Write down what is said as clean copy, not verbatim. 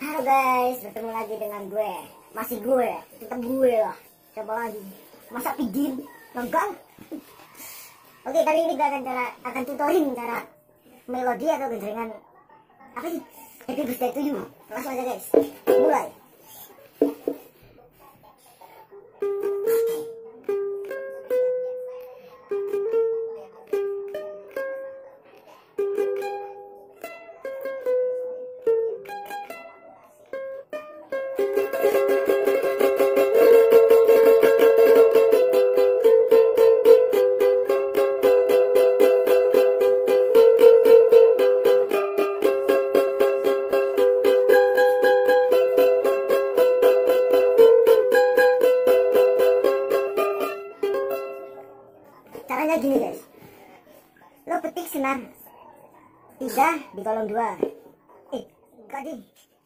Halo guys, bertemu lagi dengan gue. Masih gue, tetap gue lah. Coba lagi. Masa pidin, gagal. Oke, kali ini gue akan tutorin cara melodi atau genjrengan apa sih? Happy Birthday to You. Langsung aja guys. Mulai. Caranya gini guys, lo petik senar 3 di kolom 2. Gak ding.